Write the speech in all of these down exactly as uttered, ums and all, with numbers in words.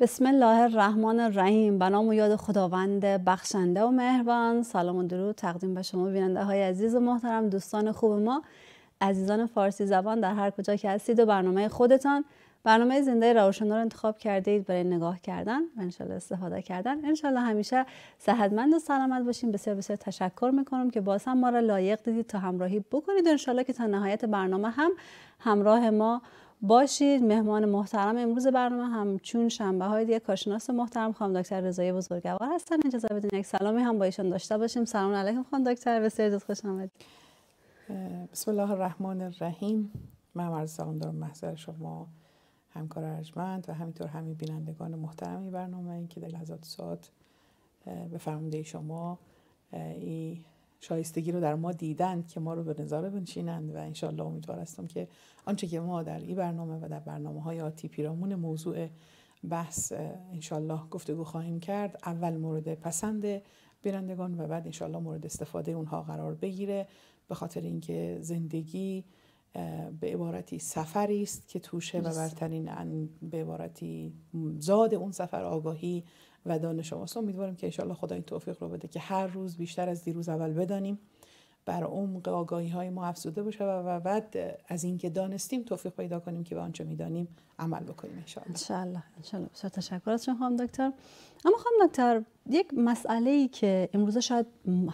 بسم الله الرحمن الرحیم. به نام و یاد خداوند بخشنده و مهربان. سلام و درود تقدیم به شما بیننده های عزیز و محترم، دوستان خوب ما، عزیزان فارسی زبان در هر کجا که هستید و برنامه خودتان، برنامه زنده روشن‌ها رو انتخاب کردید برای نگاه کردن و انشالله استفاده کردن. انشالله همیشه صحتمند و سلامت باشیم. بسیار بسیار تشکر میکنم که باز هم ما را لایق دیدید تا همراهی بکنید. انشالله که تا نهایت برنامه هم همراه ما باشید. مهمان محترم امروز برنامه هم چون شنبه های دیگه کارشناس محترم خانم دکتر رضایی بزرگوار هستن. اجازه بدین یک سلامی هم با ایشون داشته باشیم. سلام علیکم خانم دکتر، بسیار خوش آمدید. بسم الله الرحمن الرحیم. من عرض سلام دارم محضر شما همکار ارجمند و همینطور همین بینندگان محترمی برنامه این که در لحظات ساعت به فرموده شما این شایستگی رو در ما دیدند که ما رو به نظاره بنشینند و انشالله امیدوار هستم که آنچه که ما در این برنامه و در برنامه های آتی پیرامون موضوع بحث انشالله گفتگو خواهیم کرد اول مورد پسند بینندگان و بعد انشالله مورد استفاده اونها قرار بگیره، به خاطر اینکه زندگی به عبارتی سفری است که توشه و برترین به عبارتی زاد اون سفر آگاهی و دانش ماست. امیدوارم که انشالله خدا این توفیق رو بده که هر روز بیشتر از دیروز اول بدانیم، بر عمق آگاهی های ما افزوده باشه و بعد از اینکه دانستیم توفیق پیدا کنیم که به آنچه میدانیم عمل بکنیم انشالله. انشالله انشالله. بسیار تشکر از شما خانم دکتر. اما خانم دکتر، یک مسئله‌ای که امروز شاید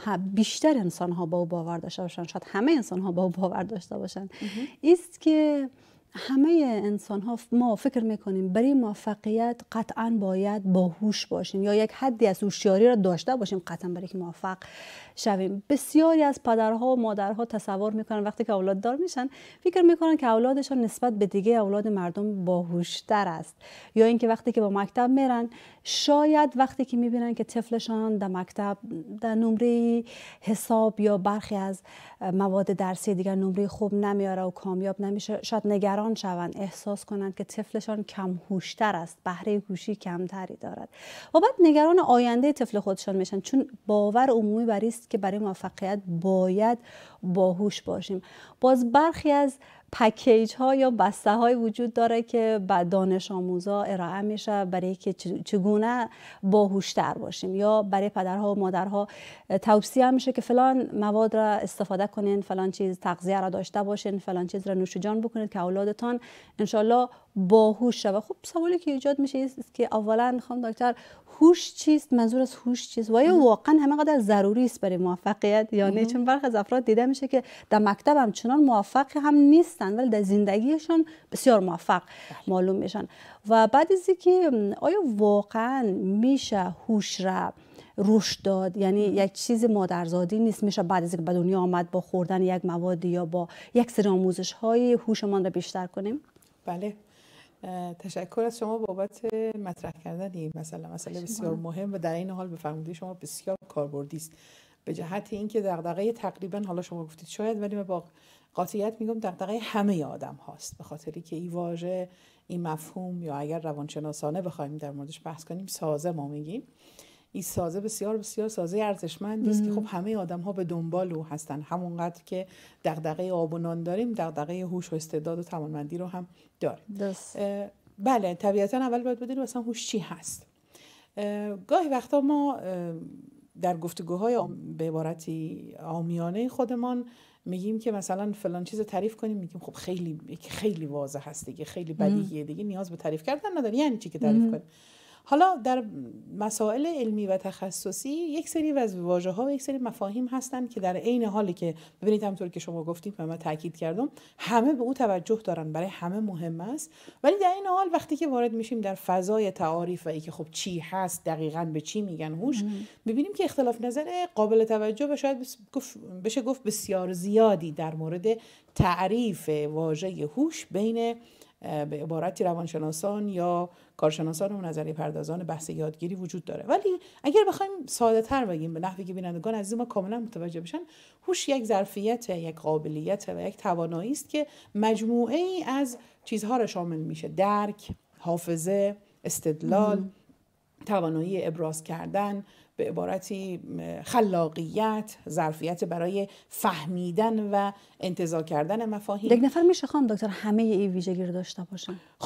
بیشتر انسان ها با او باور داشته باشن، شاید همه انسان ها با او باور داشته باشن، است که همه انسان ها ما فکر میکنیم برای موفقیت قطعا باید باهوش باشیم یا یک حدی از هوشیاری را داشته باشیم قطعا برای که موفق شویم. بسیاری از پدرها و مادرها تصور میکنن وقتی که اولاد دار میشن فکر میکنن که اولادشان نسبت به دیگه اولاد مردم باهوشتر است، یا اینکه وقتی که با مکتب میرن شاید وقتی که میبینن که طفلشان در مکتب در نمره حساب یا برخی از مواد درسی دیگر نمره خوب نمیاره و کامیاب نمیشه، شاید نگران شوند، احساس کنند که طفلشان کم هوشتر است، بهره هوشی کمتری دارد و بعد نگران آینده طفل خودشان میشن، چون باور عمومی بر این است که برای موفقیت باید باهوش باشیم. باز برخی از پکیج ها یا بسته های وجود داره که به دانش آموزا ارائه میشه برای که چگونه باهوشتر باشیم، یا برای پدرها و مادرها توصیه میشه که فلان مواد را استفاده کنین، فلان چیز تغذیه را داشته باشین، فلان چیز را نوش جان بکنید که اولادتان انشالله باهوش شه. و خب سوالی که ایجاد میشه است که اولا خانم دکتر، هوش چیست؟ منظور از هوش چیست؟ و یا واقعا همینقدر ضروری است برای موفقیت یا نه؟ چون برخی از افراد دیده میشه که در مکتب هم چنان موفق هم نیستن ولی در زندگیشون بسیار موفق معلوم میشن. و بعد از اینکه آیا واقعا میشه هوش را رشد داد؟ یعنی یک چیز مادرزادی نیست، میشه بعد از اینکه به دنیا آمد با خوردن یک مواد یا با یک سری آموزش های هوشمان را بیشتر کنیم؟ بله، تشکر از شما بابت مطرح کردن این مسئله. مسئله بسیار مهم و در این حال به فرموده شما بسیار کاربردی است، به جهت اینکه دغدغه تقریبا، حالا شما گفتید شاید، ولی من با قاطعیت میگم دغدغه همه آدم هاست، به خاطری که این واژه، این مفهوم، یا اگر روانشناسانه بخوایم در موردش بحث کنیم سازه ما میگیم، این سازه بسیار بسیار سازه ارزشمندی است که خب همه آدم ها به دنبال او هستن. همونقدر که دغدغه آب و نان داریم دغدغه هوش و استعداد و توانمندی رو هم داریم. بله، طبیعتا اول باید بدونیم مثلا هوش چی هست. گاهی وقتا ما در گفتگوهای به عبارتی عامیانه خودمان میگیم که مثلا فلان چیز تعریف کنیم، میگیم خب خیلی خیلی واضح هست دیگه، خیلی بدیهیه دیگه، نیاز به تعریف کردن نداره، یعنی چی که تعریف کنیم. حالا در مسائل علمی و تخصصی یک سری از واژه‌ها و یک سری مفاهیم هستن که در عین حالی که ببینید همونطور که شما گفتید و من تاکید کردم همه به او توجه دارن، برای همه مهم است، ولی در این حال وقتی که وارد میشیم در فضای تعاریف و اینکه خب چی هست، دقیقاً به چی میگن هوش، ببینیم که اختلاف نظر قابل توجه و شاید بشه گفت بسیار زیادی در مورد تعریف واژه هوش بین به عبارتی روانشناسان یا کارشناسان و نظریه پردازان بحث یادگیری وجود داره. ولی اگر بخوایم ساده تر بگیم به نحوی که بینندگان عزیز ما کاملا متوجه بشن، هوش یک ظرفیت، یک قابلیت و یک توانایی است که مجموعه ای از چیزها را شامل میشه: درک، حافظه، استدلال، مم. توانایی ابراز کردن، به عبارتی خلاقیت، ظرفیت برای فهمیدن و انتزاع کردن مفاهیم. یک نفر میشه خانم دکتر همه این ویژگی رو داشته باشه؟ خب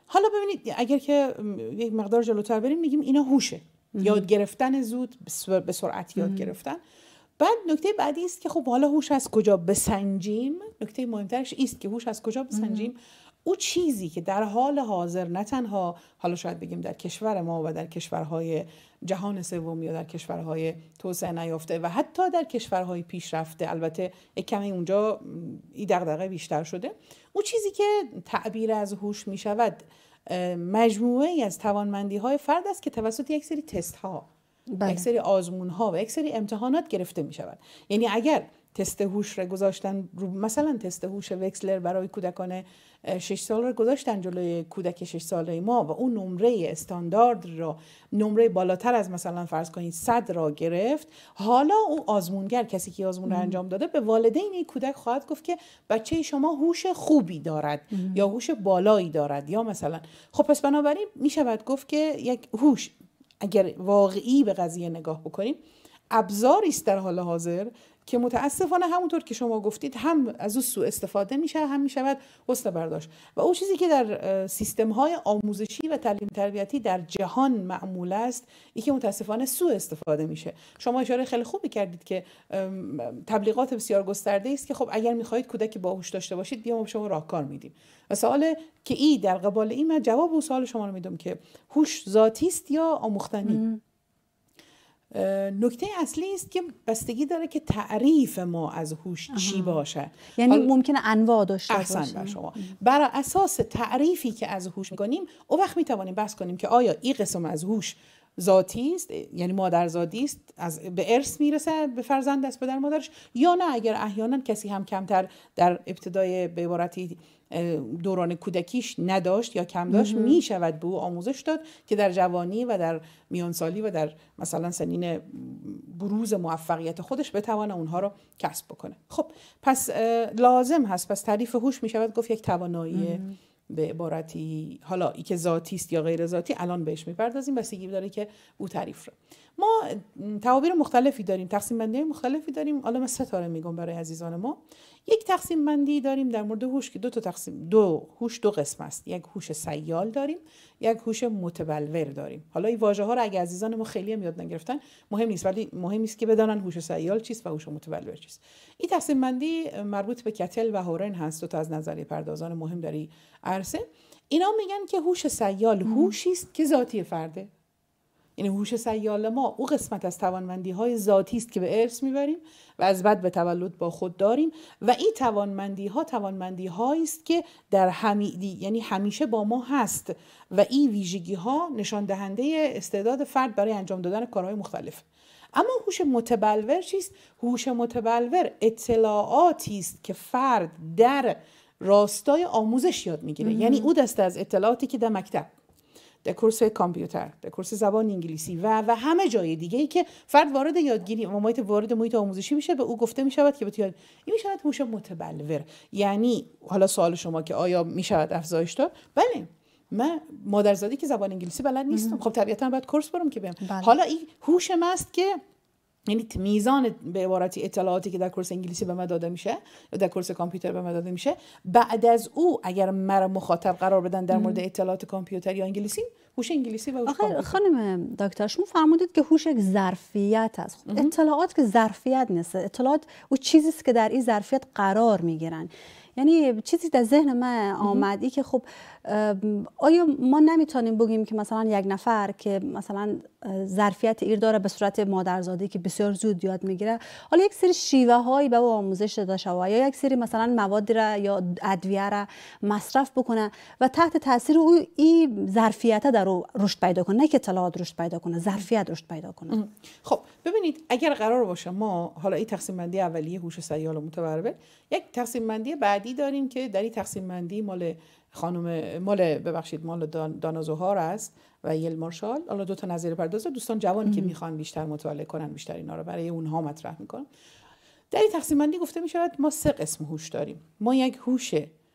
حالا ببینید اگر که یک مقدار جلوتر بریم میگیم اینا هوشه، یاد گرفتن زود، به سرعت یاد گرفتن. بعد نکته بعدی است که خب حالا هوش از کجا بسنجیم. نکته مهمترش است که هوش از کجا بسنجیم. او چیزی که در حال حاضر نه تنها حالا شاید بگیم در کشور ما و در کشورهای جهان سوم یا در کشورهای توسعه نیافته و حتی در کشورهای پیشرفته، البته یک کمی اونجا این دغدغه بیشتر شده، او چیزی که تعبیر از هوش می شود مجموعه از توانمندی های فرد است که توسط یک سری تست ها، بله. یک سری آزمون ها و یک سری امتحانات گرفته می شود. یعنی اگر تست هوش را گذاشتن رو، مثلا تست هوش وکسلر برای کودکان شش سال را گذاشتن جلوی کودک شش ساله ما و اون نمره استاندارد را، نمره بالاتر از مثلا فرض کنید صد را گرفت، حالا اون آزمونگر، کسی که آزمون را انجام داده، به والدین این کودک خواهد گفت که بچه شما هوش خوبی دارد ام. یا هوش بالایی دارد یا مثلا. خب پس بنابراین می شود گفت که یک هوش اگر واقعی به قضیه نگاه بکنیم ابزاری است در حال حاضر که متاسفانه همونطور که شما گفتید هم از او سوء استفاده میشه، هم میشود حسن برداشت. و اون چیزی که در سیستم های آموزشی و تعلیم تربیتی در جهان معمول است، این که متاسفانه سوء استفاده میشه. شما اشاره خیلی خوبی کردید که تبلیغات بسیار گسترده است که خب اگر میخواهید کودک باهوش داشته باشید بیا ما شما راهکار میدیم. و سوال که ای در قبال این من جواب اون سوال شما رو میدم که هوش ذاتی است یا آموختنی. نکته اصلی است که بستگی داره که تعریف ما از هوش چی باشه. یعنی ممکنه انواع داشته باشه. احسن بر شما. بر اساس تعریفی که از هوش می‌کنیم، اون وقت می‌توانیم بحث کنیم که آیا این قسم از هوش ذاتی است، یعنی مادرزادی است، از به ارث میرسه به فرزند دست پدر مادرش، یا نه اگر احیانا کسی هم کمتر در ابتدای به عبارتی دوران کودکیش نداشت یا کم داشت، می شود به او آموزش داد که در جوانی و در میانسالی و در مثلا سنین بروز موفقیت خودش بتوانه اونها رو کسب بکنه. خب پس لازم هست، پس تعریف هوش می شود گفت یک توانایی به عبارتی، حالا ای که ذاتی است یا غیر ذاتی الان بهش میپردازیم، بستگی داره که او تعریف رو. ما تعابیر مختلفی داریم، تقسیم بندی مختلفی داریم. حالا من سه تا میگم برای عزیزان ما. یک تقسیم بندی داریم در مورد هوش که دو تا تقسیم دو هوش دو قسم است. یک هوش سیال داریم، یک هوش متبلور داریم. حالا این واژه ها رو اگه عزیزان ما خیلی هم یاد نگرفتن مهم نیست، ولی مهم است که بدانن هوش سیال چیست و هوش متبلور چیست. این تقسیم بندی مربوط به کتل و هورن هست، دو تا از نظریه پردازان مهم در این عرصه. اینا میگن که هوش سیال هوشی است که ذاتی فرده. این هوش سیال ما او قسمت از توانمندی های ذاتی است که به ارث میبریم و از بعد به تولد با خود داریم و این توانمندی ها توانمندی هایی است که در همی... یعنی همیشه با ما هست و این ویژگی ها نشان دهنده استعداد فرد برای انجام دادن کارهای مختلف. اما هوش متبلور چیست؟ هوش متبلور اطلاعاتی است که فرد در راستای آموزش یاد میگیره. یعنی او دسته از اطلاعاتی که در مکتب، در کورس کامپیوتر، در کورس زبان انگلیسی و و همه جای دیگه ای که فرد وارد یادگیری و محیط وارد محیط آموزشی میشه، به او گفته میشود که بتواد این میشود هوش متبلور. یعنی حالا سوال شما که آیا میشود افزایش داد؟ بله. من مادرزادی که زبان انگلیسی بلد نیستم، خب طبیعتا باید کورس برم که بیام. بله. حالا این هوش ماست که یعنی میزان به عبارتی اطلاعاتی که در کورس انگلیسی به من داده میشه یا در کورس کامپیوتر به من داده میشه، بعد از او اگر مرا مخاطب قرار بدن در مورد اطلاعات کامپیوتر یا انگلیسی، هوش انگلیسی و هوش کامپیوتر. خانم دکتر شما فرمودید که هوش یک ظرفیت است. خب اطلاعات که ظرفیت نیست، اطلاعات او چیزی است که در این ظرفیت قرار میگیرن. یعنی چیزی در ذهن من آمدی که خب آیا ما نمیتونیم بگیم که مثلا یک نفر که مثلا ظرفیت ایر داره به صورت مادرزادی که بسیار زود یاد میگیره، حالا یک سری شیوه هایی به او آموزش داده شود یا یک سری مثلا مواد را یا ادویه را مصرف بکنه و تحت تاثیر او این ظرفیت در او رشد پیدا کنه، نه که اطلاعات رشد پیدا کنه، ظرفیت رشد پیدا کنه. خب ببینید اگر قرار باشه ما حالا این تقسیم بندی اولیه هوش سیال و متبلور، یک تقسیم بندی بعدی داریم که در این تقسیم بندی مال خانم مال ببخشید مال دان دانا زوهار است و یل مارشال. حالا دو تا نظریه پرداز دوستان جوانی که میخوان بیشتر مطالعه کنن بیشتر اینا رو برای اونها مطرح میکنم. در این تقسیم بندی گفته میشود ما سه قسم هوش داریم. ما یک هوش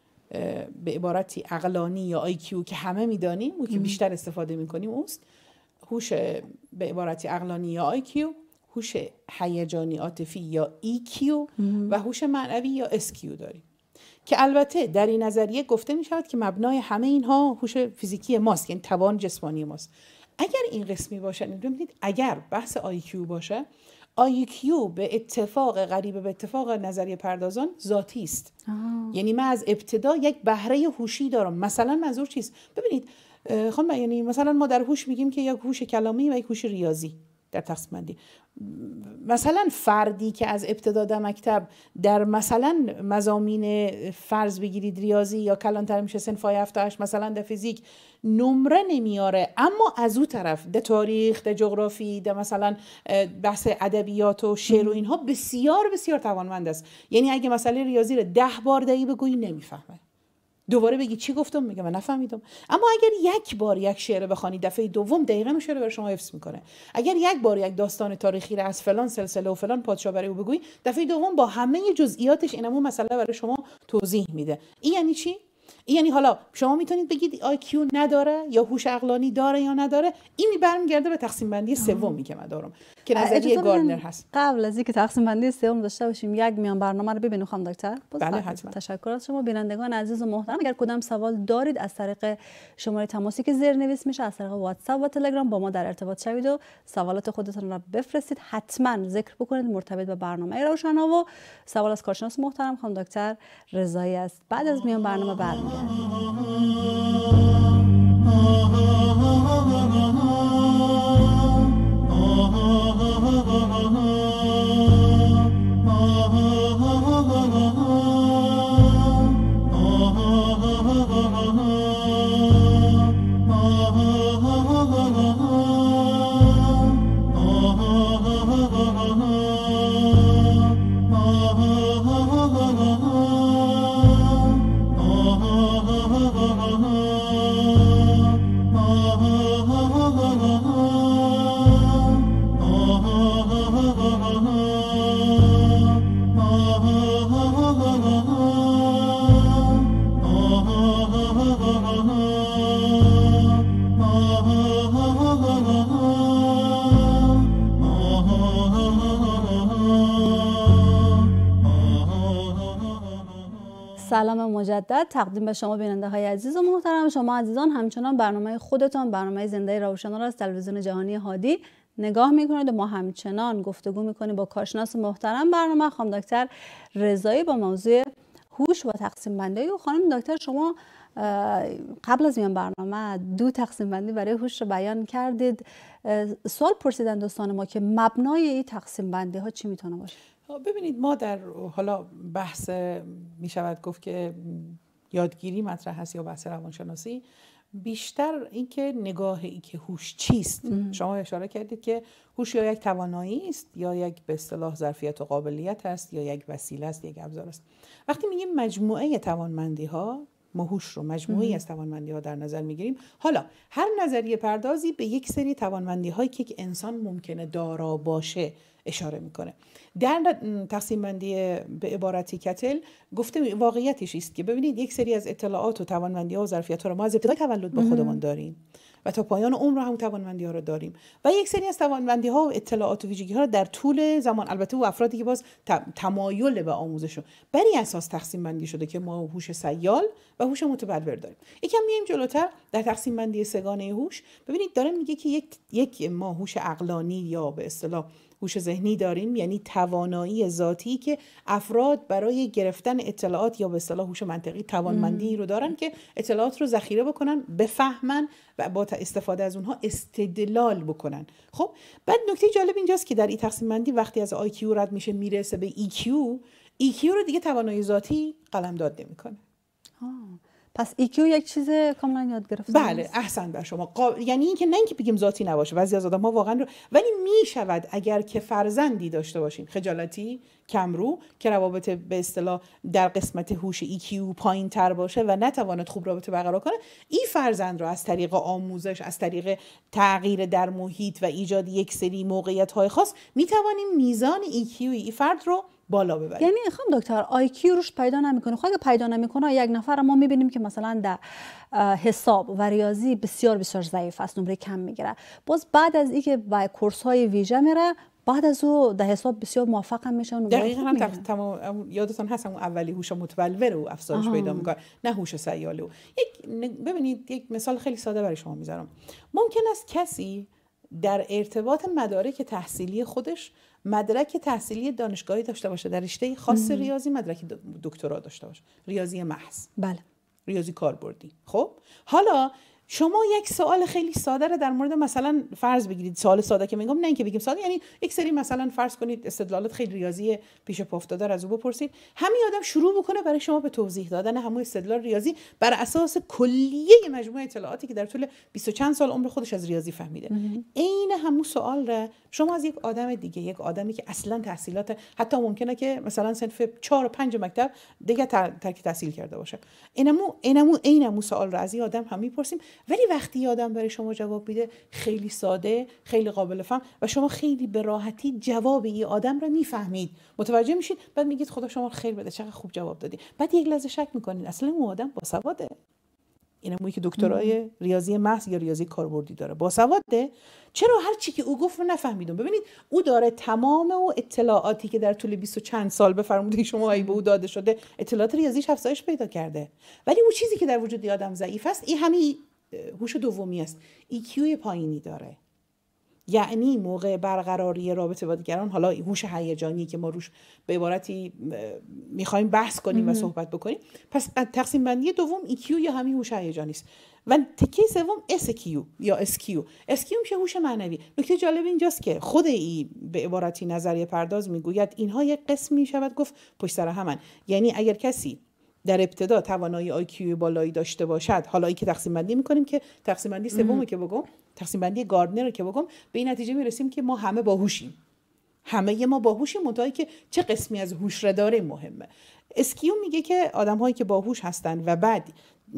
به عبارتی عقلانی یا آی کیو که همه میدانیم و که بیشتر استفاده میکنیم اوست. هوش به عبارتی عقلانی یا آی کیو، هوش هیجانی عاطفی یا ای کیو و هوش معنوی یا اس کیو داریم. که البته در این نظریه گفته می شود که مبنای همه اینها هوش فیزیکی ماست، یعنی توان جسمانی ماست. اگر این قسمی باشه، ببینید اگر بحث آی کیو باشه، آی کیو به اتفاق غریبه به اتفاق نظریه پردازان ذاتی است. یعنی من از ابتدا یک بهره هوشی دارم. مثلا منظور چیست؟ ببینید خانم، یعنی مثلا ما در هوش میگیم که یک هوش کلامی و یک هوش ریاضی در تقسیم بندی. مثلا فردی که از ابتدا در مکتب در مثلا مضامین فرض بگیرید ریاضی یا کلانتر میشه صنفای هفت هشت مثلا در فیزیک نمره نمیاره، اما از اون طرف در تاریخ، در جغرافی، در مثلا بحث ادبیات و شعر و اینها بسیار بسیار توانمند است. یعنی اگه مسئله ریاضی رو ده بار دقیق بگویی نمیفهمه، دوباره بگی چی گفتم میگه من نفهمیدم. اما اگر یک بار یک شعر بخوانی دفعه دوم دقیقاً اون شعر برای شما حفظ میکنه. اگر یک بار یک داستان تاریخی را از فلان سلسله و فلان پادشاه برای او بگویی دفعه دوم با همه جزئیاتش اینمون مسئله برای شما توضیح میده. این یعنی چی؟ این یعنی حالا شما میتونید بگید آی کیو نداره یا هوش عقلانی داره یا نداره. این می برمیگرده به تقسیم بندی سومی که من دارم که نظریه گاردنر هست. قبل از اینکه تقسیم بندی سوم داشته باشیم یک میان برنامه رو ببینیم خانم دکتر. بله حتما. تشکر از شما بینندگان عزیز و محترم. اگر کدام سوال دارید از طریق شماره تماسی که زیر نویس میشه از طریق واتساپ و تلگرام با ما در ارتباط شوید و سوالات خودتون را بفرستید. حتما ذکر بکنید مرتبط به برنامه روشنا و سوال از کارشناس محترم خانم دکتر رضایی است. بعد از میان برنامه برمیگردیم. سلام مجدد تقدیم به شما بیننده های عزیز و محترم. شما عزیزان همچنان برنامه خودتان، برنامه زنده روشنا را از تلویزیون جهانی هادی نگاه میکنید و ما همچنان گفتگو میکنیم با کارشناس محترم برنامه خانم دکتر رضایی با موضوع هوش و تقسیم بندی. و خانم دکتر شما قبل از میان برنامه دو تقسیم بندی برای هوش رو بیان کردید. سوال پرسیدن دوستان ما که مبنای این تقسیم بندی ها چی میتونه باشه؟ ببینید ما در حالا بحث می شود گفت که یادگیری مطرح هست یا بحث روانشناسی، بیشتر اینکه نگاهی که هوش چیست. ام. شما اشاره کردید که هوش یا یک توانایی است یا یک به اصطلاح ظرفیت و قابلیت است یا یک وسیله است، یک ابزار است. وقتی میگیم مجموعه توانمندی ها، ما هوش رو مجموعی از توانمندی ها در نظر میگیریم. حالا هر نظریه پردازی به یک سری توانمندی هایی که یک انسان ممکنه دارا باشه اشاره میکنه. در تقسیم بندی به عبارتی کتل گفته واقعیتش است که ببینید یک سری از اطلاعات و توانمندی ها و ظرفیت ها رو ما از ابتدای تولد با خودمون داریم و تا پایان عمر هم توانمندی ها رو داریم و یک سری از توانمندی ها و اطلاعات و ویژگی ها رو در طول زمان، البته و افرادی که باز تمایل به آموزشون بر این اساس تقسیم بندی شده که ما هوش سیال و هوش متبلور داریم. یکم میایم جلوتر در تقسیم بندی سگانه هوش ببینید داره میگه که یک یک ما هوش عقلانی یا به اصطلاح هوش ذهنی داریم، یعنی توانایی ذاتی که افراد برای گرفتن اطلاعات یا به اصطلاح هوش منطقی توانمندی رو دارن که اطلاعات رو ذخیره بکنن، بفهمن و با استفاده از اونها استدلال بکنن. خب بعد نکته جالب اینجاست که در این تقسیم بندی وقتی از آی کیو رد میشه میرسه به ای کیو، ای کیو رو دیگه توانایی ذاتی قلمداد نمیکنه. پس ای کیو یک چیز کاملا یاد گرفته. بله احسن بر شما. قا... یعنی این که نه اینکه بگیم ذاتی نباشه، بعضی از آدم‌ها واقعا رو... ولی می شود اگر که فرزندی داشته باشین خجالتی، کمرو، که روابط به اصطلاح در قسمت هوش ای کیو پایین تر باشه و نتواند خوب رابطه برقرار کنه، این فرزند رو از طریق آموزش، از طریق تغییر در محیط و ایجاد یک سری موقعیت‌های خاص می توانیم میزان ای کیو این فرد رو بالا ببریم. یعنی خانم دکتر آی کیو روش پیدا نمیکنه. خب اگه پیدا نمیکنه یک نفر ما میبینیم که مثلا در حساب و ریاضی بسیار بسیار ضعیف است، نمره کم میگیره. باز بعد از اینکه با کورس های ویژه میره بعد از او در حساب بسیار موفق هم میشن. دقیقاً هم تمام یادتون هست اون اولی هوش متبلور و افزایش پیدا میکنه، نه هوش سیال. و یک ببینید یک مثال خیلی ساده برای شما میذارم. ممکن است کسی در ارتباط مدارک تحصیلی خودش مدرک تحصیلی دانشگاهی داشته باشه، در رشته خاص ریاضی مدرک دکترا داشته باشه، ریاضی محض، بله، ریاضی کاربردی. خب حالا شما یک سوال خیلی ساده رو در مورد مثلا فرض بگیرید، سوال ساده که میگم نه اینکه بگیم ساده، یعنی یک سری مثلا فرض کنید استدلالات خیلی ریاضی پیش پا افتاده از او بپرسید، همین آدم شروع بکنه برای شما به توضیح دادن همون استدلال ریاضی بر اساس کلیه مجموعه اطلاعاتی که در طول بیست و چند سال عمر خودش از ریاضی فهمیده. عین همون سوال رو شما از یک آدم دیگه، یک آدمی که اصلا تحصیلات حتی ممکنه که مثلا صنف چهار و پنج مکتب دیگه ترک تحصیل کرده باشه، اینمو اینمو عین سوال رو از این آدم هم میپرسیم، ولی وقتی آدم برای شما جواب میده خیلی ساده، خیلی قابل فهم و شما خیلی به راحتی جواب این آدم رو میفهمید، متوجه میشید، بعد میگید خدا شما خیر بده، چقدر خوب جواب دادی. بعد یک لحظه شک میکنید اصلا اون آدم باسواده، اینمویی که دکترای ریاضی محض یا ریاضی کاربردی داره، باسواده، چرا هر چی که او گفت رو نفهمیدم؟ ببینید او داره تمام و اطلاعاتی که در طول بیست و چند سال بفرمودید شما ای به او داده شده، اطلاعات ریاضیش افزایش پیدا کرده، ولی اون چیزی که در وجود آدم ضعیف است این همین هوش دومی است، ای کیو پایینی داره. یعنی موقع برقراری رابطه با دیگران، حالا هوش هیجانی که ما روش به عبارتی میخوایم بحث کنیم و صحبت بکنیم، پس تقسیم بندی دوم ای کیو یا همین هوش هیجانی است و تکه سوم اس کیو یا اس کیو. اس کیو میشه هوش معنوی. نکته جالب اینجاست که خود ای به عبارتی نظریه پرداز میگوید اینها یک قسم میشود گفت پشت سر همن، یعنی اگر کسی در ابتدا توانایی آی کیو بالایی داشته باشد، حالا ای که تقسیم بندی میکنیم که تقسیم بندی سومه که بگم، تقسیم بندی گاردنر رو که بگم، به این نتیجه میرسیم که ما همه باهوشیم، همه ما باهوشیم، منتهی که چه قسمی از هوش را داریم مهمه. اسکیو میگه که آدم‌هایی که باهوش هستن و بعد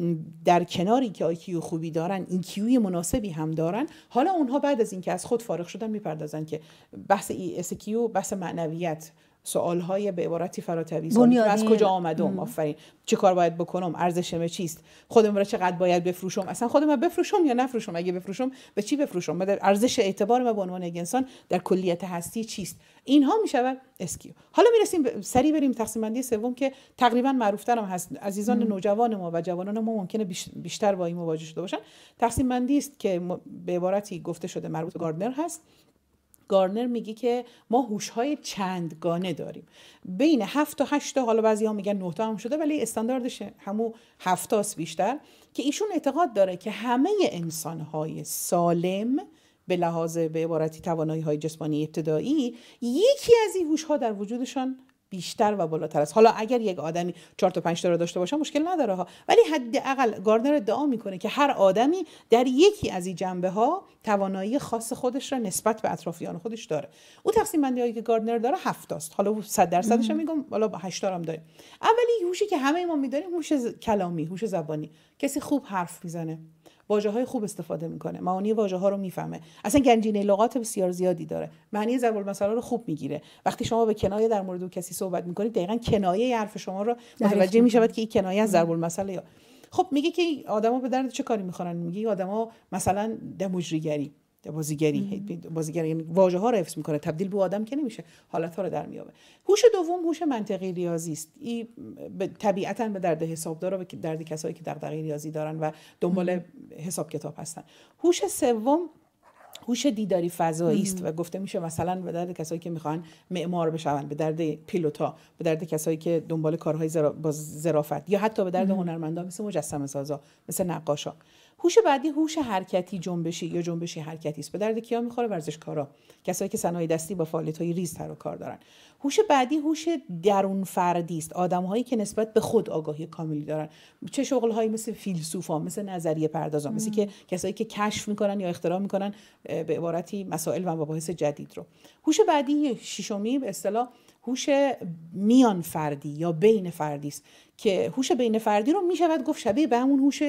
در کناری که آی کیو خوبی دارن، این کیوی مناسبی هم دارن، حالا اونها بعد از اینکه از خود فارغ شدن میپردازن که بحث ای اس کیو، بحث معنویت، سوال‌های به عبارتی فراتوی، از کجا آمدم، آفرین، چه کار باید بکنم، ارزشم چیست، خودم را چقدر باید بفروشم، اصلا خودم را بفروشم یا نفروشم، اگه بفروشم به چی بفروشم، ارزش اعتبار من به عنوان یک انسان در کلیت هستی چیست، اینها میشود اسکیو. حالا میرسیم سری بریم تقسیم بندی سوم که تقریبا معروف‌تر هم هست، عزیزان نوجوان ما و جوانان ما ممکنه بیشتر با این مواجه شده باشن. تقسیم بندی است که به عبارتی گفته شده مربوط به گاردنر هست. گاردنر میگه که ما هوش‌های چندگانه داریم، بین هفت تا هشت تا، حالا بعضی‌ها میگن نه تا هم شده ولی استانداردش همون هفت تاست بیشتر، که ایشون اعتقاد داره که همه انسان‌های سالم به لحاظ به عبارتی توانایی‌های جسمانی ابتدایی یکی از این هوش‌ها در وجودشان بیشتر و بالاتر است. حالا اگر یک آدمی چهار تا پنج تا رو داشته باشه مشکل نداره ها، ولی حداقل گاردنر ادعا میکنه که هر آدمی در یکی از این جنبه‌ها توانایی خاص خودش را نسبت به اطرافیان خودش داره. اون تقسیم بندی‌هایی که گاردنر داره هفت است. حالا صد درصدش میگم، حالا هشت تا هم داره. اولی هوشی که همه ما می‌داریم هوش کلامی، هوش زبانی. کسی خوب حرف میزنه، واژه‌های خوب استفاده میکنه، معانی واژه‌ها رو میفهمه، اصلا گنجینه لغات بسیار زیادی داره، معنی ضرب المثل رو خوب میگیره. وقتی شما به کنایه در مورد کسی صحبت میکنید دقیقاً کنایه حرف شما رو متوجه میشود که این کنایه از ضرب المثل. یا خب میگه که آدما به درد چه کاری میخورن؟ میگه آدما مثلا دموجریگری، بازیگری، بازیگری یعنی واژه ها رو حفظ میکنه، تبدیل به آدم که نمیشه، حالت ها رو در میاره. هوش دوم هوش منطقی ریاضی است. این طبیعتاً به درد حسابدار و به درد کسایی که دغدغه ریاضی دارن و دنبال حساب کتاب هستن. هوش سوم هوش دیداری فضایی است و گفته میشه مثلا به درد کسایی که میخوان معمار بشن، به درد پیلوتا، به درد کسایی که دنبال کارهای زرا... با ظرافت، یا حتی به درد هنرمندان مثل مجسمه سازا، مثل نقاشا. هوش بعدی هوش حرکتی جنبشی یا جنبشی حرکتی است. به درد کیا میخوره؟ ورزشکارا، کسایی که صنایع دستی با فعالیت‌های ریز سر و کار دارن. هوش بعدی هوش درون فردی است. آدم‌هایی که نسبت به خود آگاهی کاملی دارن. چه شغل‌هایی مثل فیلسوفا، مثل نظریه پردازان، مثل که کسایی که کشف میکنن یا اختراع میکنن به عبارتی مسائل و مباحث جدید رو. هوش بعدی ششمی به اصطلاح هوش میان فردی یا بین فردی است که هوش بین فردی رو میشود گفت شبیه به همون هوش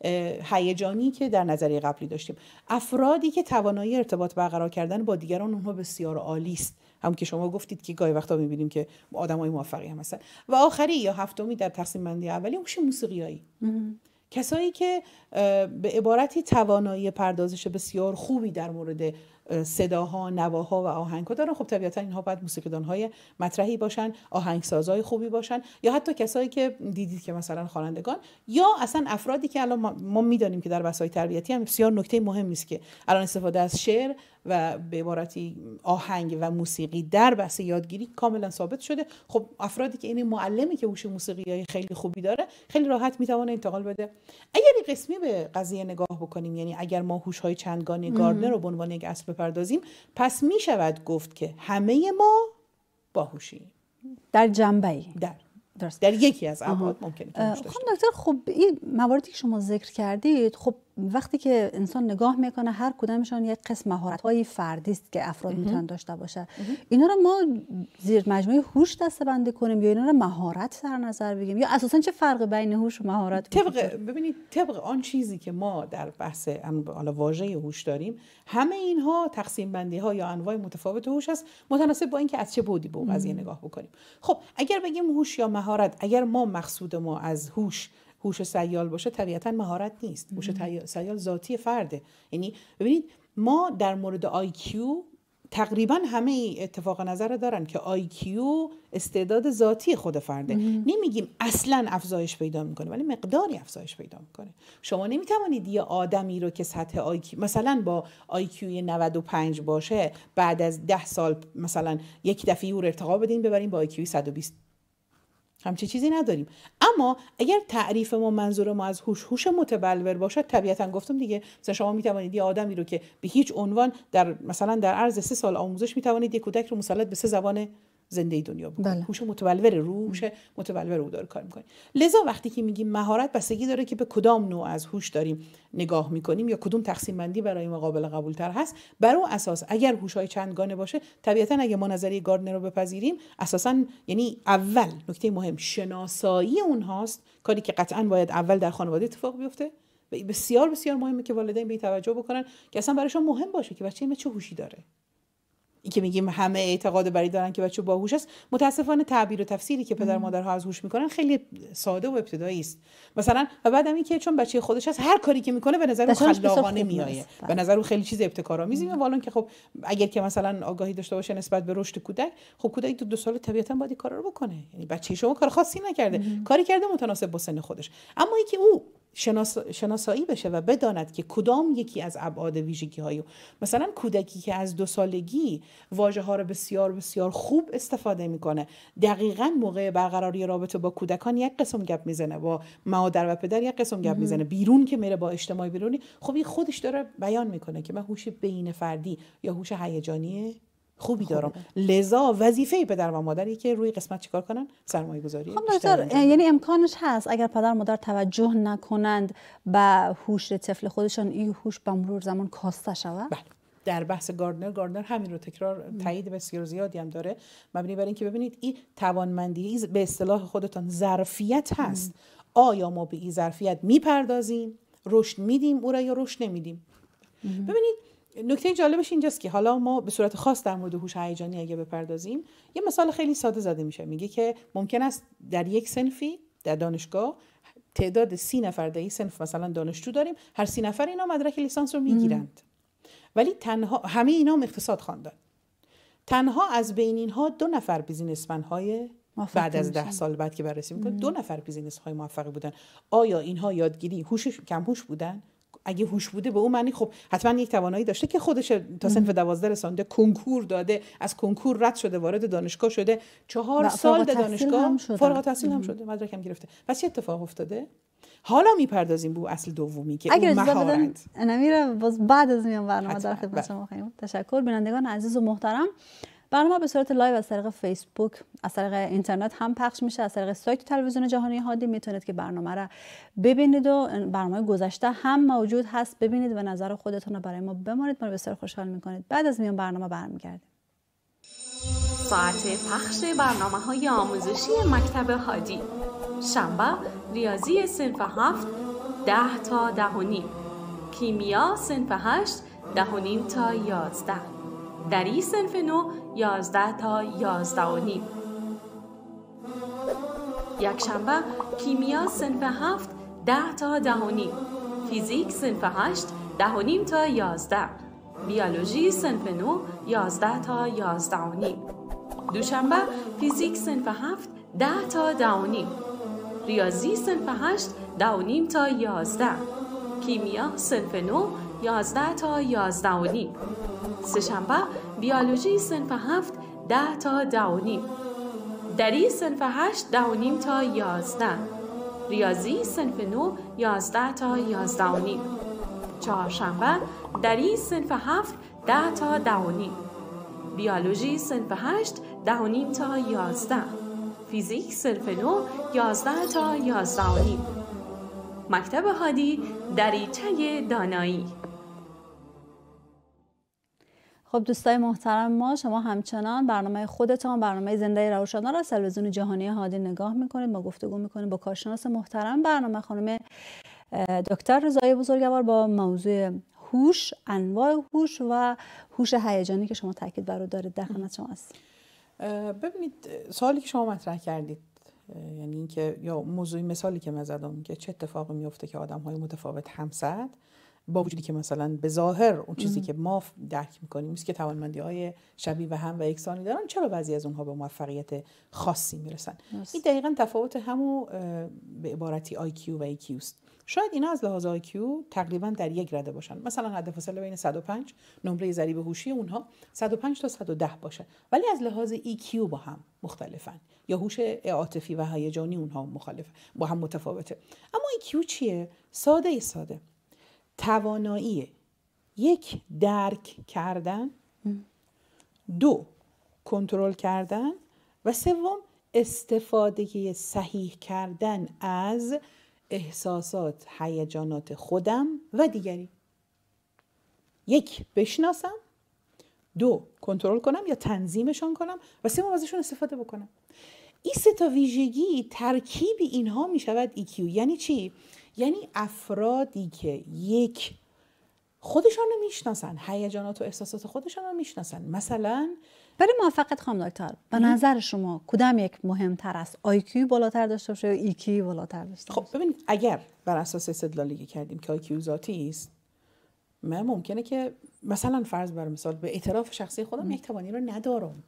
هیجانی که در نظریه قبلی داشتیم. افرادی که توانایی ارتباط برقرار کردن با دیگران اونها بسیار عالی است، هم که شما گفتید که گاهی وقتا می‌بینیم که آدمای موفقی هم هستن. و آخری یا هفتمی در تقسیم بندی اولی هوش موسیقیایی، کسایی که به عبارتی توانایی پردازش بسیار خوبی در مورد صداها، نواها و آهنگها دارن. خب طبیعتا اینها باید موسیقیدان‌های مطرحی باشن، آهنگسازهای خوبی باشن، یا حتی کسایی که دیدید که مثلا خوانندگان یا اصلا افرادی که الان ما میدانیم که در بحث‌های تربیتی هم بسیار نکته مهمی است که الان استفاده از شعر و به عبارتی آهنگ و موسیقی در بحث یادگیری کاملا ثابت شده. خب افرادی که این معلمی که هوش موسیقی خیلی خوبی داره خیلی راحت میتونه انتقال بده. اگر این قسمی به قضیه نگاه بکنیم، یعنی اگر ما هوش‌های چندگانه گاردنر رو به عنوان یک اصل بپردازیم، پس میشود گفت که همه ما باهوشیم در جنبه‌ای، در درست. در یکی از ابعاد ممکنه که خب دکتر، خب این مواردی که شما ذکر کردید، خب وقتی که انسان نگاه میکنه هر کدامشون یک قسم مهارت‌های فردی است که افراد میتونن داشته باشه. اینا رو ما زیر مجموعه هوش دسته‌بندی کنیم یا اینا رو مهارت در نظر بگیریم، یا اساساً چه فرقی بین هوش و مهارت؟ طبق ببینید طبق آن چیزی که ما در بحث حالا واژه هوش داریم، همه اینها تقسیم بندی ها یا انواع متفاوت هوش است، متناسب با اینکه از چه بعدی به قضیه نگاه بکنیم. خب اگر بگیم هوش یا مهارت، اگر ما مقصود ما از هوش هوش سیال باشه، طبیعتا مهارت نیست. هوش سیال ذاتی فرده. یعنی ببینید ما در مورد آی کیو تقریبا همه اتفاق نظر دارن که آی کیو استعداد ذاتی خود فرده. نمیگیم اصلا افزایش پیدا میکنه، ولی مقداری افزایش پیدا میکنه. شما نمیتوانید یه آدمی رو که سطح آی کیو مثلا با آی کیو نود و پنج باشه بعد از ده سال مثلا یک دفعه او رو ارتقا بدین ببرین با آی کیو صد و بیست. همچی چیزی نداریم. اما اگر تعریف ما منظور ما از هوش هوش متبلور باشد، طبیعتا گفتم دیگه، مثلا شما میتوانید یه آدمی رو که به هیچ عنوان در مثلا در عرض سه سال آموزش میتوانید یک کودک رو مسلط به سه زبان زنده دنیا بکنید. بله. هوش متبلور رو هوش متبلور رو داره کار میکنه. لذا وقتی که میگیم مهارت، بستگی داره که به کدام نوع از هوش داریم نگاه میکنیم یا کدوم تقسیم بندی برای ما قابل قبول تر هست. بر اون اساس اگر هوش‌های چندگانه باشه، طبیعتا اگه ما نظریه گاردنر رو بپذیریم، اساسا یعنی اول نکته مهم شناسایی اونهاست، کاری که قطعا باید اول در خانواده اتفاق بیفته. و بسیار بسیار مهمه که والدین به این توجه بکنن که اصلا برایشون مهم باشه که بچه این چه هوشی داره. این که میگیم همه اعتقاد بری دارن که بچه باهوش است، متاسفانه تعبیر و تفسیری که پدر مادرها از هوش میکنن خیلی ساده و ابتدایی است. مثلا و بعدم این که چون بچه خودش هست هر کاری که میکنه به نظر خلاقانه میایه، به نظر اون خیلی چیز ابتکارآمیزی میاد، والان که خب اگر که مثلا آگاهی داشته باشه نسبت به رشد کودک، خب کودک تو دو سال طبیعتا باید کارا رو بکنه. یعنی بچه شما کار خاصی نکرده، ام. کاری کرده متناسب با سن خودش. اما اینکه او شناس... شناسایی بشه و بداند که کدام یکی از ابعاد ویژگی های مثلا کودکی که از دو سالگی واژه ها رو بسیار بسیار خوب استفاده میکنه، دقیقاً موقع برقراری رابطه با کودکان یک قسم گپ میزنه، با مادر و پدر یک قسم گپ میزنه، بیرون که میره با اجتماع بیرونی، خب این خودش داره بیان میکنه که من هوش بین فردی یا هوش هیجانی خوبی دارم. لذا وظیفه پدر و مادری که روی قسمت چیکار کنن؟ سرمایه گذاری. خب دکتر، یعنی امکانش هست اگر پدر و مادر توجه نکنند به هوش طفل خودشان، این هوش به مرور زمان کاسته شود؟ بله. در بحث گاردنر گاردنر همین رو تکرار تایید بسیار زیادی هم داره، مبنی بر اینکه ببینید این توانمندی به اصطلاح خودتان ظرفیت هست. ام. آیا ما به این ظرفیت میپردازیم، رشد میدیم او را، یا رشد نمیدیم؟ ام. ببینید نکته جالبش اینجاست که حالا ما به صورت خاص در مورد هوش هیجانی اگه بپردازیم، یه مثال خیلی ساده زده میشه. میگه که ممکن است در یک صنفی در دانشگاه تعداد سی نفر در یک صنف مثلا دانشجو داریم، هر سی نفر اینا مدرک لیسانس رو میگیرند، ولی تنها همه اینا هم اقتصاد خواندن، تنها از بین اینها دو نفر بیزینسمن های بعد از ده سال بعد که بررسی میکنه دو نفر بیزینس های موفقی بودن. آیا اینها یادگیری هوش کم هوش بودن؟ اگه هوش بوده به اون معنی خب حتما یک توانایی داشته که خودش تا صنف دوازده رسانده، کنکور داده، از کنکور رد شده، وارد دانشگاه شده، چهار سال در دانشگاه فارغ التحصیل هم شده، مدرک هم گرفته. پس چه اتفاق افتاده؟ حالا میپردازیم به اصل دومی که اون مهارت. انا میره باز بعد از میان برنامه در خدمت شما خواهیم. تشکر بینندگان عزیز و محترم. برنامه به صورت لایو از طریق فیسبوک، از طریق اینترنت هم پخش میشه، از طریق سایت تلویزیون جهانی هادی میتونید که برنامه را ببینید و برنامه گذشته هم موجود هست، ببینید و نظر خودتون رو برای ما بمانید. ما بسیار خوشحال میکنید. بعد از میان برنامه برمیگردیم. ساعت پخش برنامه‌های آموزشی مکتب هادی. شنبه ریاضی صنف هفت ده تا ده و نیم، کیمیا صنف هشت ده و نیم تا یازده، دری صنف نو یازده تا یازده و نیم. یک شنبه کیمیا صنف هفت ده تا ده و نیم، فیزیک صنف هشت ده و نیم تا یازده، بیولوژی صنف نو یازده تا یازده و نیم. دوشنبه فیزیک صنف هفت ده تا ده و نیم. ریاضی صنف هشت ده و نیم تا یازده. کیمیا صنف نو یازده تا یازده و نیم. سه‌شنبه بیولوژی صنف هفت ده تا ده و نیم. دری صنف هشت ده و نیم تا یازده. ریاضی صنف نو یازده تا یازده و نیم. چهارشنبه دری صنف هفت ده تا ده و نیم. بیولوژی صنف هشت ده و نیم تا یازده. فیزیک صنف نو یازده تا یازده و نیم. مکتب هادی دریچه دانایی. خب دوستای محترم ما، شما همچنان برنامه خودتان، برنامه زنده روشن‌ها را از تلویزیون جهانی هادی نگاه میکنید. ما گفتگو میکنیم با کارشناس محترم برنامه خانم دکتر رضایی بزرگوار با موضوع هوش، انواع هوش و هوش هیجانی که شما تاکید بر او دارید. در خدمت شما هستم. ببینید سوالی که شما مطرح کردید، یعنی اینکه یا موضوعی مثالی که من زدم که چه اتفاقی میفته که آدم‌های متفاوت همسد با وجودی که مثلا به ظاهر اون چیزی که ما درک می‌کنیم است که توانمندی‌های شبیه و هم و یکسانی دارن، چرا بعضی از اونها به موفقیت خاصی میرسن؟ این دقیقاً تفاوت همون به عبارتی آی کیو و ای کیو است. شاید اینا از لحاظ آی کیو تقریبا در یک رده باشن، مثلا حد فاصله بین صد و پنج نمره ضریب هوشی اونها صد و پنج تا صد و ده باشه، ولی از لحاظ ای کیو با هم مختلفن، یا هوش عاطفی و هیجانی اونها مخالفه، با هم متفاوته. اما ای کیو چیه؟ ساده ساده توانایی یک درک کردن، دو کنترل کردن و سوم استفاده صحیح کردن از احساسات، هیجانات خودم و دیگری. یک، بشناسم، دو، کنترل کنم یا تنظیمشان کنم و سوم ازشون استفاده بکنم. این سه تا ویژگی ترکیب اینها می شود ای کیو. یعنی چی؟ یعنی افرادی که یک، خودشان رو میشناسن، هیجانات و احساسات خودشان رو میشناسن. مثلا برای موفقیت خانم دکتر به نظر شما کدام یک مهمتر است؟ آی کیو بالاتر داشته باشه یا ای کیو بالاتر داشته باشه؟ خب ببینید، اگر بر اساس استدلالی که کردیم که آی کیو ذاتی است، من ممکنه که مثلا فرض بر مثال به اعتراف شخصی خودم یک توانی رو ندارم.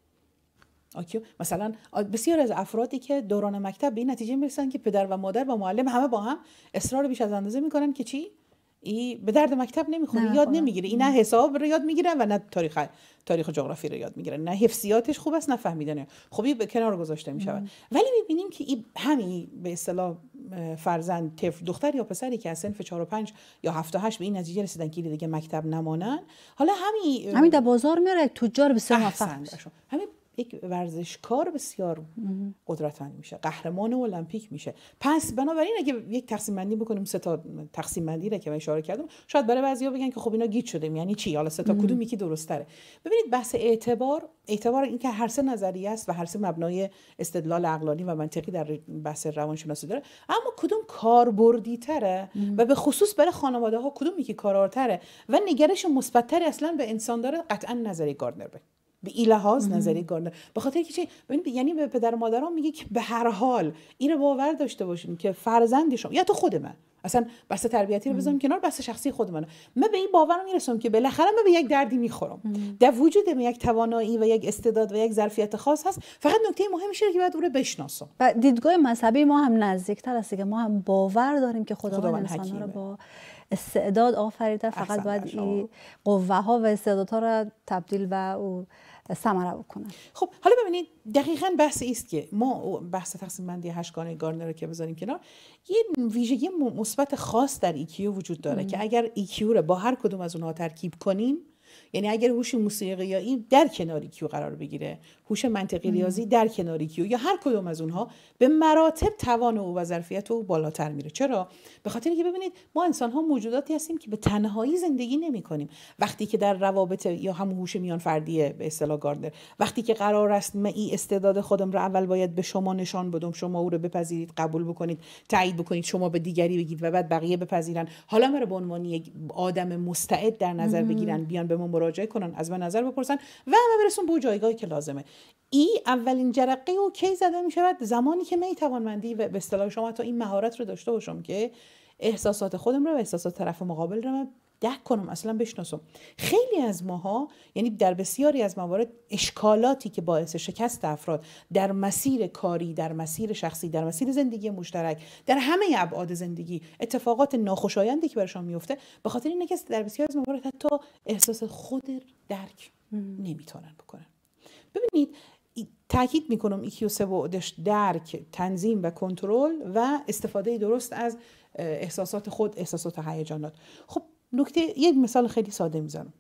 آکیو مثلا بسیار از افرادی که دوران مکتب به این نتیجه میرسن که پدر و مادر و معلم همه با هم اصرار بیش از اندازه میکنن که چی؟ ای به درد مکتب نمیخوره، یاد نمیگیره. این نه حساب رو یاد میگیره و نه تاریخ تاریخ جغرافی رو یاد میگیره، نه حفظیاتش خوب است نه فهمیدنه. خب این به کنار گذاشته میشود. ولی میبینیم که این همین به اصطلاح فرزند، طفل، دختر یا پسری که از صنف چهار و پنج یا هفت و هشت به این نتیجه رسیدن که دیگه مکتب نمانن، حالا همین همین در بازار میره تجار بسیار موفق میشه. همین یک ورزشکار بسیار قدرتمند میشه، قهرمان المپیک میشه. پس بنابراین اگه یک تقسیم بندی بکنیم، سه تا تقسیم بندی را که من اشاره کردم، شاید برای بعضیا بگن که خب اینا گیج شده، یعنی چی؟ حالا سه تا کدوم یکی درست تره؟ ببینید بحث اعتبار، اعتبار این که هر سه نظریه است و هر سه مبنای استدلال عقلانی و منطقی در بحث روانشناسی داره، اما کدوم کاربردی تره و به خصوص برای خانواده ها کدوم یکی کارآمدتره و نگرش مثبت تر اصلا به انسان داره، قطعا نظریه گاردنر به به این لحاظ نظری گاردنر. به خاطر که چی؟ یعنی به پدر و مادران میگه که به هر حال این رو باور داشته باشیم که فرزند شما یا تو خود من، اصلا بحث تربیتی رو بذاریم کنار، بحث شخصی خود من، من به این باور میرسم که بالاخره من به یک دردی میخورم، در وجود من یک توانایی و یک استعداد و یک ظرفیت خاص هست، فقط نکته مهمش اینه که باید اون رو بشناسم. و دیدگاه مذهبی ما هم نزدیکتر است که ما هم باور داریم که خداوند انسان‌ها رو با استعداد آفریده، فقط باید این قوه ها و استعدادها رو تبدیل به او ثمره بکنن. خب حالا ببینید دقیقاً بحث است که ما بحث تقسیم بندی هشتگانه گاردنر رو که بذاریم کنار، یه ویژگی مثبت خاص در ای کیو وجود داره ام. که اگر ای کیو رو با هر کدوم از اونها ترکیب کنیم، یعنی اگر هوش موسیقیایی در کنار کیو قرار بگیره، هوش منطقی ریاضی در کنار کیو، یا هر کدوم از اونها به مراتب توان او و ظرفیت او بالاتر میره. چرا؟ به خاطر اینکه ببینید ما انسان ها موجوداتی هستیم که به تنهایی زندگی نمی کنیم. وقتی که در روابط یا هم هوش میان فردیه به اصطلاح گاردنر، وقتی که قرار است من این استعداد خودم رو اول باید به شما نشان بدم، شما او رو بپذیرید، قبول بکنید، تایید بکنید، شما به دیگری بگید و بعد بقیه بپذیرن، حالا من رو به عنوان یک آدم مستعد در نظر بگیرن، بیان به من مراجعه کنن، از من نظر بپرسن و من برسون به جایگاهی که لازمه. این اولین جرقه و کی زده می شود؟ زمانی که می توانمندی و به اصطلاح شما تا این مهارت رو داشته باشم که احساسات خودم رو و احساسات طرف مقابل رو درک کنم، اصلا بشناسم. خیلی از ماها، یعنی در بسیاری از موارد، اشکالاتی که باعث شکست افراد در مسیر کاری، در مسیر شخصی، در مسیر زندگی مشترک، در همه ابعاد زندگی، اتفاقات ناخوشایندی که براشون میفته، به خاطر اینه که در بسیاری از موارد حتی احساس خود درک نمیتونن بکنن. ببینید، تاکید میکنم ای کیو سه بعدش درک، تنظیم و کنترل و استفاده درست از احساسات خود، احساسات و هیجانات. خب نکته، یک مثال خیلی ساده میزنم.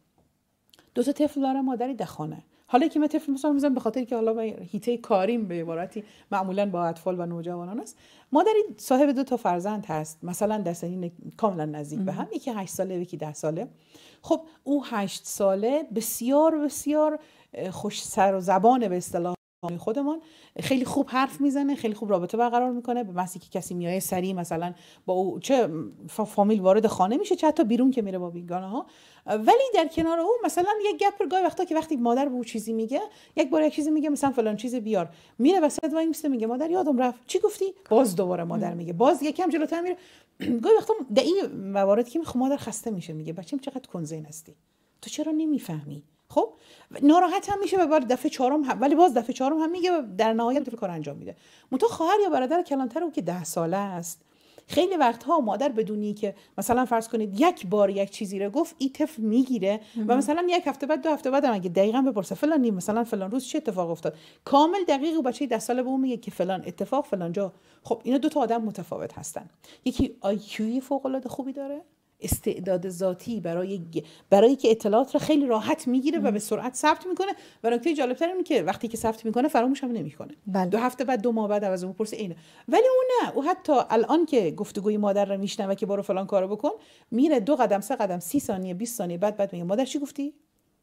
دو تا طفل داره، مادری در خانه. حالا که من طفل مثال میزنم به خاطر که حالا هیته کاریم به عبارتی معمولا با اطفال و نوجوانان است. مادری صاحب دو تا فرزند هست، مثلا در سنین کاملا نزدیک به هم، یکی هشت ساله یکی ده ساله. خب او هشت ساله بسیار بسیار خوش سر و زبان به اصطلاح خودمان، خیلی خوب حرف میزنه، خیلی خوب رابطه برقرار میکنه، به محضی که کسی میایه سریع مثلا با او چه فامیل وارد خانه میشه، چه حتی بیرون که میره با بیگانه ها. ولی در کنار او مثلا یک گپ گاهی وقتا که وقتی مادر به او چیزی میگه، یک بار یک چیزی میگه، مثلا فلان چیز بیار، میره وسط وای میسته میگه مادر یادم رفت، چی گفتی؟ باز دوباره مادر میگه، باز یکم جلوتر میره. گاهی وقتا در این موارد که خب مادر خسته میشه، میگه بچه‌م چقدر کنزین هستی، تو چرا نمیفهمی؟ خب ناراحت هم میشه، به بار دفعه چهارم هم، ولی باز دفعه چهارم هم میگه، در نهایت طفل کار انجام میده. منتها خواهر یا برادر کلانتر او که ده ساله است، خیلی وقتها مادر بدونی که مثلا فرض کنید یک بار یک چیزی رو گفت، این طفل میگیره و مثلا یک هفته بعد، دو هفته بعد هم اگه دقیقاً بپرسه فلانی مثلا فلان روز چه اتفاق افتاد، کامل دقیق و بچه ده ساله به اون میگه که فلان اتفاق فلان جا. خب اینا دو تا آدم متفاوت هستن. یکی آی کیو فوق العاده خوبی داره، استعداد ذاتی برای برای که اطلاعات رو خیلی راحت میگیره و به سرعت ثبت میکنه. و نکته جالب‌تر اینه که وقتی که ثبت میکنه فراموش هم نمیکنه. بله. دو هفته بعد، دو ماه بعد عوض میپرسه اینه. ولی اون نه، او حتی الان که گفتگوی مادر رو میشنوه که برو فلان کارو بکن، میره دو قدم سه قدم سی ثانیه بیست ثانیه بعد بعد میگه مادر چی گفتی؟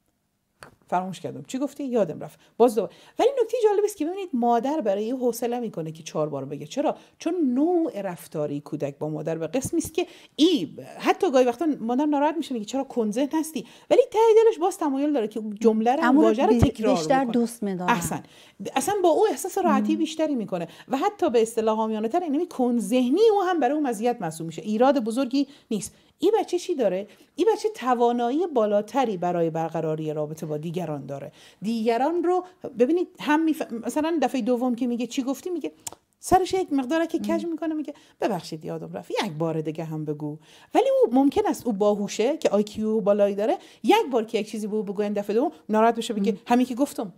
فراموش کردم. چی گفتی؟ یادم رفت. باز دو. ولی نکته جالب است که ببینید مادر برای حوصله میکنه که چهار بار بگه. چرا؟ چون نوع رفتاری کودک با مادر به قسمی است که ای حتی گاهی وقتا مادر ناراحت میشه، میگه چرا کنزه هستی، ولی ته دلش باز تمایل داره که جمله رو واژه رو تکرار بیشتر بکنه. دوست می‌داره. احسن. اصلا با او احساس راحتی بیشتری میکنه و حتی به اصطلاح عامیانه‌تر اینمی کنذهنی او هم برای اون مزیت محسوب میشه. ایراد بزرگی نیست. این بچه چی داره؟ این بچه توانایی بالاتری برای برقراری رابطه با دیگران داره. دیگران رو ببینید هم میف... مثلا دفعه دوم که میگه چی گفتی، میگه سرش یک مقدار که کج میکنه، میگه ببخشید یادم رفت، یک بار دیگه هم بگو. ولی او ممکن است او باهوشه که آی کیو بالایی داره، یک بار که یک چیزی بگو بگو این دفعه دوم ناراحت بشه، بگه همین که گفتم.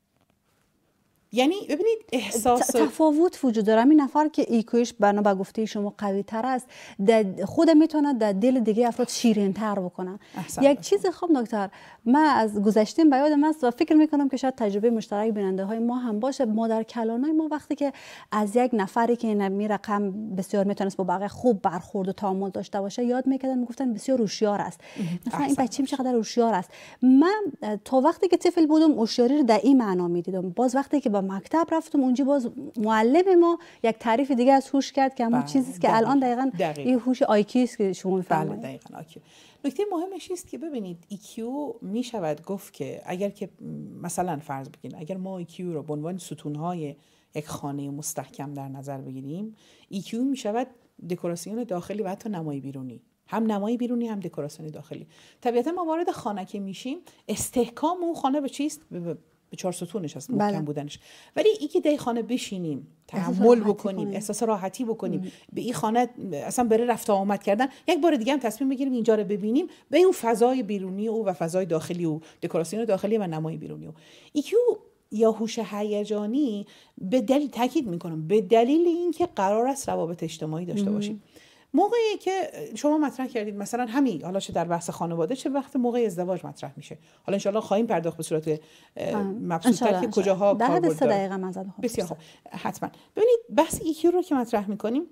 یعنی ببینید احساس تفاوت وجود داره. این نفر که ایکویش بنا به گفته شما قوی تر است، خود میتونه در دل دیگه افراد شیرین تر بکنه. یک چیز خوب دکتر، من از گذشتم به یادم است و فکر میکنم که شاید تجربه مشترک بیننده های ما هم باشه. ما در کلانای ما وقتی که از یک نفری که این رقم بسیار میتونست با بقیه خوب برخورد و تعامل داشته باشه یاد میکردن، میگفتن بسیار هوشیار است. مثلا این بچه‌م چقدر هوشیار است. من تا وقتی که طفل بودم هوشیاری رو در این معنا میدیدم. باز وقتی که با مکتب رفتم اونجا باز معلم ما یک تعریف دیگه از هوش کرد که همون چیزی که الان دقیقاً این هوش آی کیو است که شما میفرمایید. بله دقیقاً آی کیو. نکته مهمش است که ببینید ای کیو می شود گفت که اگر که مثلا فرض بگیریم اگر ما ای کیو رو به عنوان ستونهای یک خانه مستحکم در نظر بگیریم، ای کیو می شود دکوراسیون داخلی و حتی نمای بیرونی. هم نمای بیرونی هم دکوراسیون داخلی. طبیعتا ما وارد خانه که میشیم استحکام اون خانه به چیست؟ به چهار ستونش هست، محکم بله. بودنش. ولی ای که در خانه بشینیم، تحمل بکنیم، احساس راحتی بکنیم، ام. به این خانه اصلا بره رفت و آمد کردن، یک بار دیگه هم تصمیم بگیریم اینجا رو ببینیم، به اون فضای بیرونی او و فضای داخلی او، دکوراسیون داخلی و نمای بیرونی او. ایکیو یا هوش هیجانی به دلیل تاکید میکنم به دلیل اینکه قرار است روابط اجتماعی داشته ام. باشیم. موقعی که شما مطرح کردید مثلا همین حالا چه در بحث خانواده چه وقت موقع ازدواج مطرح میشه، حالا ان شاء الله خواهیم پرداخت به صورت مبسوط‌تر که کجاها کاربرد داره. بسیار خوب، حتما. ببینید بحث ای کیو رو که مطرح میکنیم،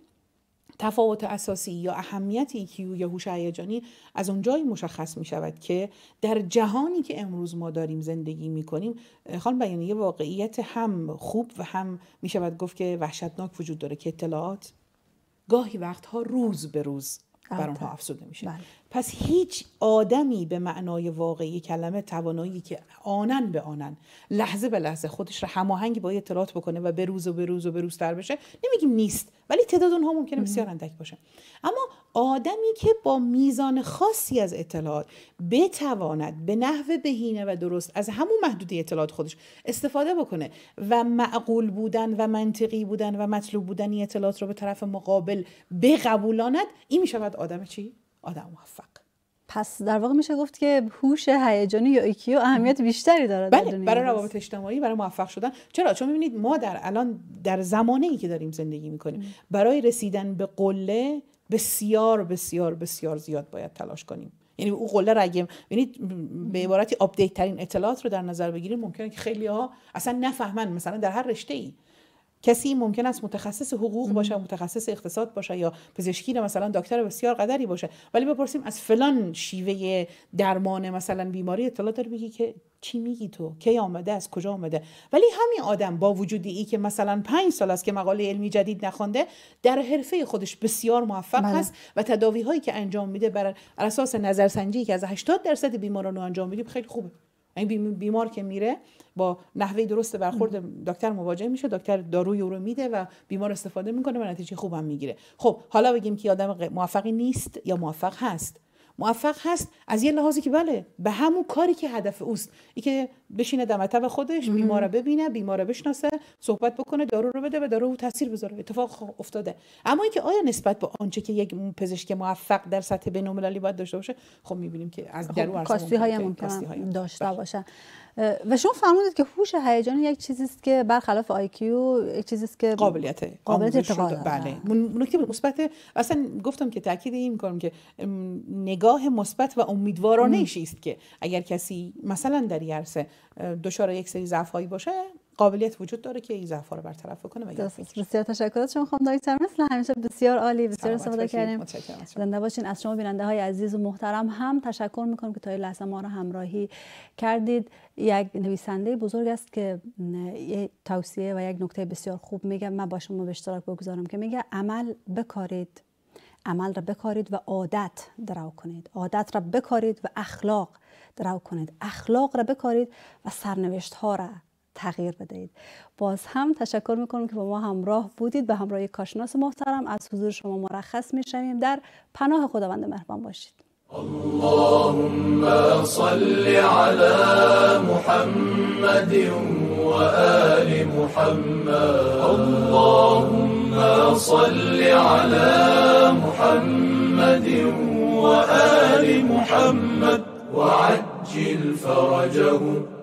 تفاوت اساسی یا اهمیت ای کیو یا هوش هیجانی از اونجایی مشخص می شود که در جهانی که امروز ما داریم زندگی می کنیم، خانم بیانی یه واقعیت هم خوب و هم می شود گفت که وحشتناک وجود داره که اطلاعات گاهی وقتها روز به روز بر اونها افزوده میشه. بله. پس هیچ آدمی به معنای واقعی کلمه توانایی که آنن به آنن لحظه به لحظه خودش را هماهنگ با اطلاعات بکنه و به روز و به روز و به روزتر بشه نمیگیم نیست، ولی تعداد اونها ممکنه بسیار اندک باشه. اما آدمی که با میزان خاصی از اطلاعات بتواند به نحو بهینه و درست از همون محدوده اطلاعات خودش استفاده بکنه و معقول بودن و منطقی بودن و مطلوب بودن اطلاعات رو به طرف مقابل بقبولاند، این میشود آدم چی؟ آدم موفق. پس در واقع میشه گفت که هوش هیجانی یا ایکیو اهمیت بیشتری داره در بله، دنیا برای روابط اجتماعی، برای موفق شدن. چرا؟ چون میبینید ما در الان در زمانه‌ای که داریم زندگی میکنیم برای رسیدن به قله بسیار بسیار بسیار زیاد باید تلاش کنیم. یعنی اون قله را اگه ببینید به عبارتی آپدیت ترین اطلاعات رو در نظر بگیریم، ممکنه که خیلی‌ها اصلا نفهمن. مثلا در هر رشته‌ای کسی ممکن است متخصص حقوق باشه، متخصص اقتصاد باشه یا پزشکی، مثلا دکتر بسیار قدری باشه، ولی بپرسیم از فلان شیوه درمان مثلا بیماری اطلاع داره، بگی که چی میگی تو؟ کی آمده؟ از کجا آمده؟ ولی همین آدم با وجود ای که مثلا پنج سال است که مقاله علمی جدید نخونده، در حرفه خودش بسیار موفق بله. هست و تداوی هایی که انجام میده بر اساس نظرسنجی که از هشتاد درصد بیماران رو انجام میدیم خیلی خوبه. این بیمار که میره با نحوه درست برخورد دکتر مواجه میشه، دکتر داروی او رو میده و بیمار استفاده میکنه و نتیجه خوبم میگیره. خب حالا بگیم که آدم موفقی نیست یا موفق هست؟ موفق هست از یه لحاظی که بله به همون کاری که هدف اوست، ای که بشینه در مطب خودش، بیمار رو ببینه، بیمار رو بشناسه، صحبت بکنه، دارو رو بده و دارو تاثیر بذاره. اتفاق افتاده. اما اینکه آیا نسبت به آنچه که یک پزشک موفق در سطح بین‌المللی باید داشته باشه، خب میبینیم که از درو خب کاستی های ممکن داشته بله. باشه. و شما فرمودید که هوش هیجانی یک چیزی است که برخلاف آی کیو یک چیزی است که قابلیت قابلیت ارتقا. بله. نکته مثبت، اصلا گفتم که تاکید این می‌کنم که نگاه مثبت و امیدوارانه است که اگر کسی مثلا در این عرصه دچار یک سری ضعف‌هایی باشه، قابلیت وجود داره که این ضعف‌ها رو برطرف کنه. و بسیار تشکر از شما خانم دکتر، مثل همیشه بسیار عالی، بسیار استفاده کردیم. زنده باشین. از شما بیننده‌های عزیز و محترم هم تشکر می‌کنم که تا این لحظه ما رو همراهی کردید. یک نویسنده بزرگ است که یک توصیه و یک نکته بسیار خوب میگه، من با شما به اشتراک بگذارم، که میگه عمل بکارید، عمل را بکارید و عادت درو کنید، عادت را بکارید و اخلاق درو کنید، اخلاق را بکارید و سرنوشت ها را تغییر بدهید. باز هم تشکر میکنم که با ما همراه بودید. به همراه کارشناس محترم از حضور شما مرخص میشویم. در پناه خداوند مهربان باشید. اللهم صل على محمد و آل محمد. اللهم صل على محمد و آل محمد وعجل فرجهم